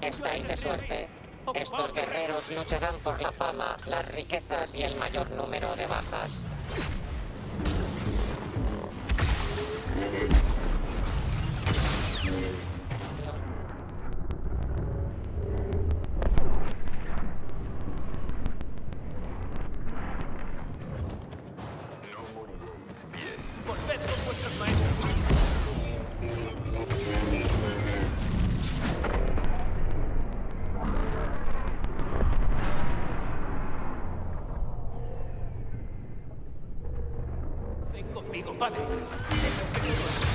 Estáis de suerte. Estos guerreros lucharán por la fama, las riquezas y el mayor número de bajas. ¡Volved con vuestros maestros! Ven conmigo, padre.